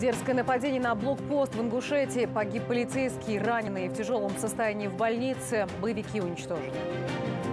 Дерзкое нападение на блокпост в Ингушетии. Погиб полицейский, раненый в тяжелом состоянии в больнице. Боевики уничтожены.